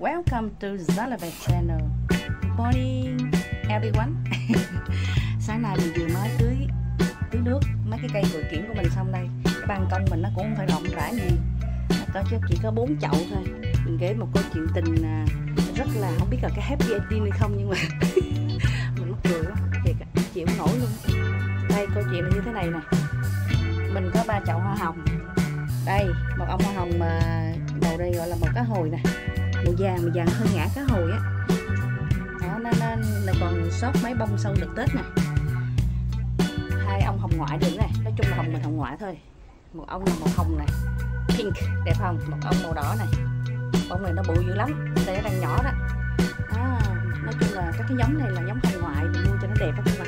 Welcome to Zalavet Channel. Morning everyone. Sáng nay mình vừa mới tưới nước mấy cái cây bưởi kiển của mình xong đây. Cái ban công mình nó cũng không phải rộng rãi gì, chỉ có 4 chậu thôi. Mình kể một câu chuyện tình rất là không biết là cái happy ending hay không, nhưng mà mình mắc cười quá, thiệt chịu không nổi luôn. Đây câu chuyện là như thế này nè. Mình có 3 chậu hoa hồng. Đây một ông hoa hồng mà màu đây gọi là màu cá hồi nè, màu vàng hơn ngã cá hồi á. Đó, nó còn sót mấy bông sâu được Tết nè. 2 ông hồng ngoại được nè, nói chung là hồng mình hồng ngoại thôi. Một ông là màu hồng này, pink đẹp không? Một ông màu đỏ này, bông này nó bự dữ lắm, đây nó đang nhỏ đó. Đó, nói chung là các cái giống này là giống hồng ngoại, mình mua cho nó đẹp đó các bạn.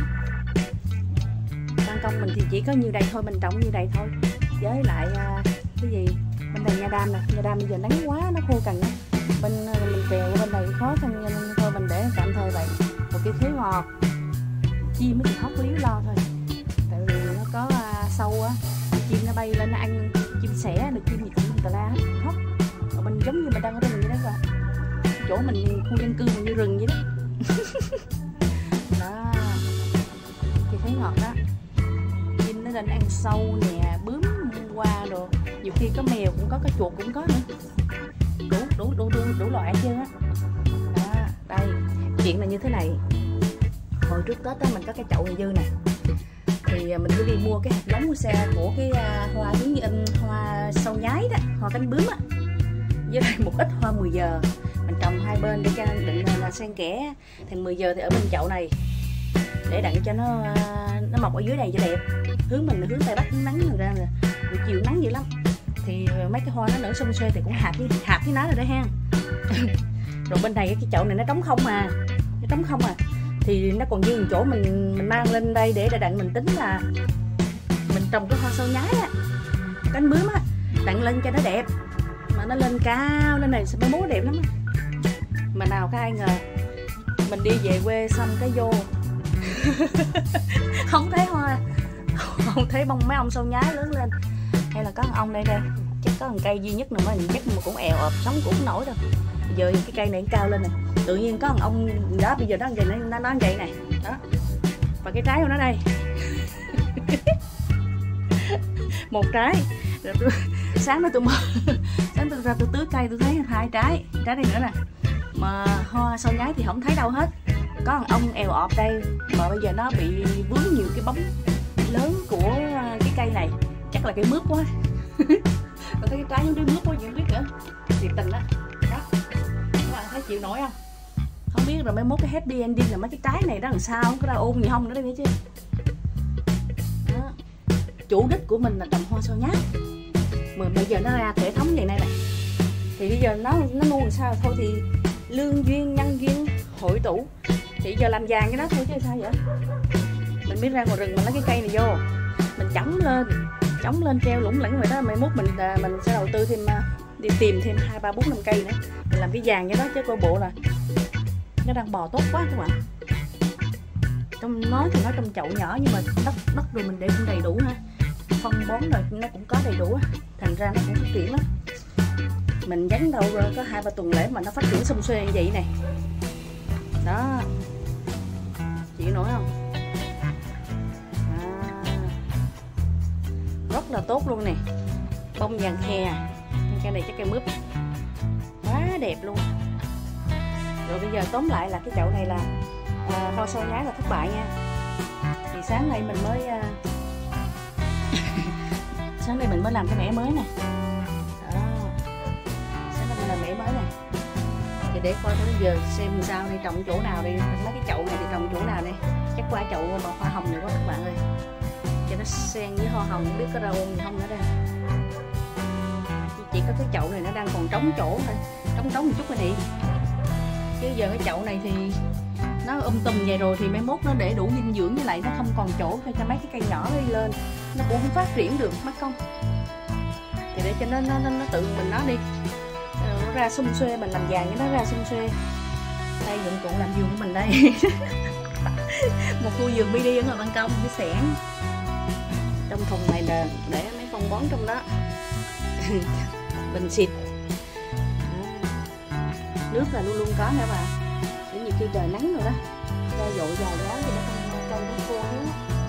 Ban công mình thì chỉ có nhiêu đây thôi, mình trồng như đây thôi. Với lại cái gì bên đây nha đam nè, nha đam bây giờ nắng quá nó khô cằn á, bên mình kèo bên này khó khăn nên thôi mình để tạm thời vậy. Một cái khế ngọt chim mới chỉ hóc líu lo thôi, tại vì nó có sâu á, chim nó bay lên nó ăn, chim sẻ được, chim gì cũng tà la hết hóc. Ở bên giống như mình đang ở rừng vậy đó các bạn, chỗ mình khu dân cư mình như rừng vậy đó. Đó cái khế ngọt đó, chim nó lên ăn sâu nè, bướm qua rồi, nhiều khi có mèo cũng có chuột cũng có nữa, đủ loại chứ á. Đó, đây chuyện là như thế này. Hồi trước Tết đó mình có cái chậu này dư nè, thì mình cứ đi mua cái hạt giống của xe của cái hoa giống như hoa sâu nhái đó, hoa cánh bướm á, với lại một ít hoa 10 giờ mình trồng hai bên để cho định là xen kẽ thành 10 giờ thì ở bên chậu này để đặng cho nó mọc ở dưới này cho đẹp. Hướng mình là hướng tây bắc nắng ra là buổi chiều nắng dữ lắm, thì mấy cái hoa nó nở xum xuê thì cũng hạt với nó rồi đó ha. Rồi bên này cái chậu này nó trống không à, thì nó còn dư một chỗ mình mang lên đây để đặng mình tính là mình trồng cái hoa sâu nhái á, cánh bướm á, đặng lên cho nó đẹp, mà nó lên cao lên này mai mốt đẹp lắm á. Mà nào có ai ngờ mình đi về quê xong cái vô không thấy hoa, không thấy bông mấy ông sâu nhái lớn lên, hay là có một ông đây chắc có một cây duy nhất nào mà chắc mà cũng èo ọp sống cũng không nổi đâu. Giờ cái cây này cao lên này, tự nhiên có một ông đó bây giờ nó vậy, nó vậy này đó, và cái trái của nó đây một trái. Rồi sáng nay tôi ra tôi tưới cây tôi thấy 2 trái đây nữa nè, mà hoa sâu nhái thì không thấy đâu hết. Có một ông èo ọp đây mà bây giờ nó bị vướng nhiều cái bóng lớn của cái cây này, chắc là cây mướp quá. Còn thấy cái trái giống cái mướp quá gì không biết nữa, thiệt tình đó. Đó các bạn thấy chịu nổi không? Không biết rồi mai mốt cái happy ending là mấy cái trái này đó làm sao, có ra ôn gì không nữa đây nữa chứ. Đó. Chủ đích của mình là trồng hoa sâu nhái, mà bây giờ nó ra hệ thống vậy này này, thì bây giờ nó nuôi làm sao thôi, thì lương duyên nhân duyên hội tụ, thì giờ làm vàng cái đó thôi chứ sao vậy. Mình biết ra ngoài rừng mình lấy cái cây này vô mình chống lên treo lủng lẳng vậy đó, mai mốt mình sẽ đầu tư thêm, đi tìm thêm 2, 3, 4, 5 cây nữa mình làm cái vàng cái đó, chứ coi bộ là nó đang bò tốt quá các bạn. Nói thì nói trong chậu nhỏ nhưng mà đất rồi mình để cũng đầy đủ ha, phân bón rồi nó cũng có đầy đủ, thành ra nó cũng phát triển lắm. Mình dán đâu rồi có 2, 3 tuần lễ mà nó phát triển xum xuê như vậy này. Đó chịu nổi không? Rất là tốt luôn nè, bông vàng khè, cây này chắc cây mướp quá đẹp luôn. Rồi bây giờ tóm lại là cái chậu này là hoa sâu nhái là thất bại nha. Thì sáng nay mình mới làm cái mẻ mới nè. Đó, sáng nay mình làm mẻ mới nè, thì để coi tới giờ xem sao đi, trồng chỗ nào đi, mấy cái chậu này thì trồng chỗ nào đây. Chắc qua chậu mà hoa hồng này quá các bạn ơi, cho nó xen với hoa hồng, không biết có rau gì không nữa đây. Chỉ có cái chậu này nó đang còn trống chỗ thôi, trống một chút thôi đi, chứ giờ cái chậu này thì nó tùm vậy rồi thì mai mốt nó để đủ dinh dưỡng, với lại nó không còn chỗ cho mấy cái cây nhỏ đi lên, nó cũng không phát triển được mất công. Thì để cho nó tự mình nó đi, nó ra xum xuê, mình làm vàng cho nó ra xum xuê. Đây dụng cụ làm vườn của mình đây. Một khu vườn BD ở ngoài ban công cái xẻng. Trong thùng này là để mấy con bón trong đó. Bình xịt. Nước là luôn luôn có nha các bạn. Để nhiều khi trời nắng rồi đó, cho dội vài gáo thì nó không cây nó khô hết.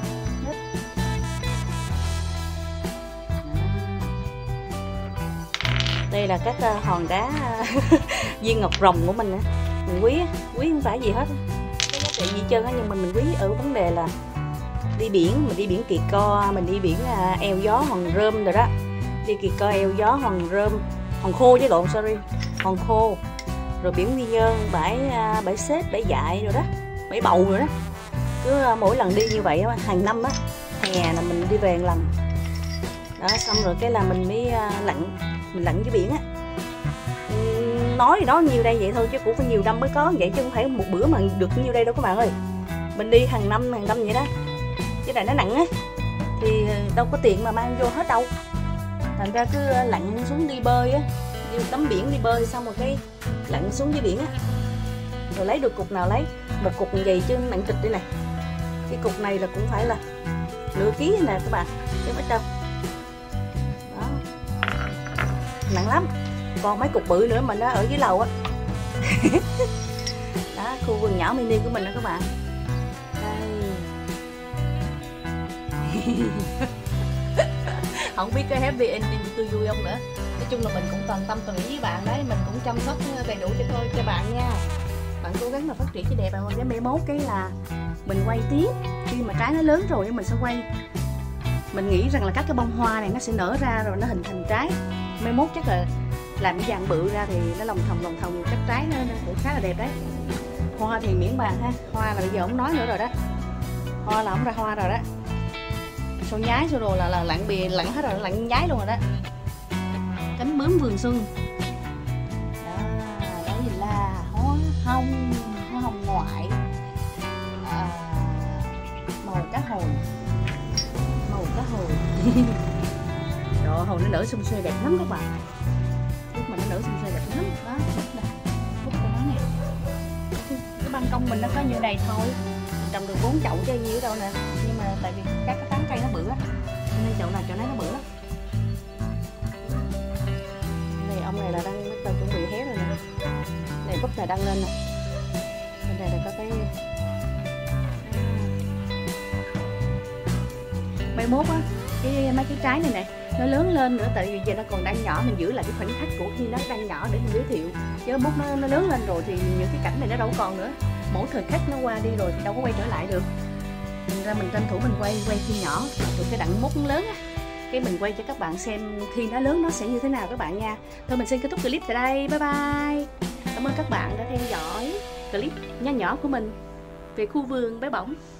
Đây là các hòn đá viên ngọc rồng của mình. Mình quý không phải gì hết, cái giá trị gì trơn á, nhưng mà mình quý ở vấn đề là đi biển, mình đi biển Kỳ Co, mình đi biển Eo Gió, Hòn Rơm rồi đó. Đi Kỳ Co, Eo Gió, Hòn Rơm, Hòn Khô chứ lộn, sorry, Hòn Khô. Rồi biển Quy Nhơn, bãi Xếp, bãi Dại rồi đó, bãi Bầu rồi đó. Cứ mỗi lần đi như vậy hàng năm á, hè là mình đi về một lần. Đó, xong rồi cái là mình mới lặn dưới biển á. Nói thì nói nhiều đây vậy thôi chứ cũng phải nhiều năm mới có vậy, chứ không phải một bữa mà được nhiêu đây đâu các bạn ơi. Mình đi hàng năm vậy đó. Cái này nó nặng á thì đâu có tiền mà mang vô hết đâu. Thành ra cứ lặn xuống đi bơi á, đi tắm biển đi bơi xong rồi cái lặn xuống dưới biển á. Rồi lấy được cục nào lấy, một cục gì chứ nặng kịch đây này. Cái cục này là cũng phải là nửa ký nè các bạn, chứ không ít đâu. Đó. Nặng lắm. Còn mấy cục bự nữa mà nó ở dưới lầu á. Đó, khu vườn nhỏ mini của mình đó các bạn. Đây. Không biết cái happy ending của tôi vui không nữa. Nói chung là mình cũng toàn tâm toàn ý với bạn đấy, mình cũng chăm sóc đầy đủ cho bạn nha. Bạn cố gắng mà phát triển cho đẹp bạn. Cái mai mốt cái là mình quay tiếp, khi mà trái nó lớn rồi mình sẽ quay. Mình nghĩ rằng là các cái bông hoa này nó sẽ nở ra rồi nó hình thành trái. Mai mốt chắc là làm cái dàn bự ra thì nó lòng thòng các trái nó cũng khá là đẹp đấy. Hoa thì miễn bàn ha, hoa là bây giờ không nói nữa rồi đó, hoa là không ra hoa rồi đó. Sau nhái sau rồi là lặn hết rồi, lặn nhái luôn rồi đó. Cánh bướm vườn xuân đó, đây là hoa hồng ngoại màu cá hồi trời ơi, hồi nó nở xum xuê đẹp lắm các bạn. Lúc mà nó nở xum xuê đẹp lắm đó. Phút cho nó nè, cái ban công mình nó có như này thôi, trồng được 4 chậu chứ nhiêu đâu nè, nhưng mà tại vì các cái tán cây nó bự á nên chậu nào chậu nấy nó bự lắm. Này ông này là đang bắt đầu chuẩn bị hé rồi nè, này búp này đang lên nè, bên này là có cái mai mốt á, mấy cái trái này nè nó lớn lên nữa, tại vì giờ nó còn đang nhỏ, mình giữ lại cái khoảnh khắc của khi nó đang nhỏ để mình giới thiệu, chứ mốt nó lớn lên rồi thì những cái cảnh này nó đâu còn nữa, mỗi thời khắc nó qua đi rồi thì đâu có quay trở lại được. Thành ra mình tranh thủ mình quay khi nhỏ, rồi cái đặng mốt lớn á, cái mình quay cho các bạn xem khi nó lớn nó sẽ như thế nào các bạn nha. Thôi mình xin kết thúc clip tại đây, bye bye. Cảm ơn các bạn đã theo dõi clip nhỏ nhỏ của mình về khu vườn bé bỏng.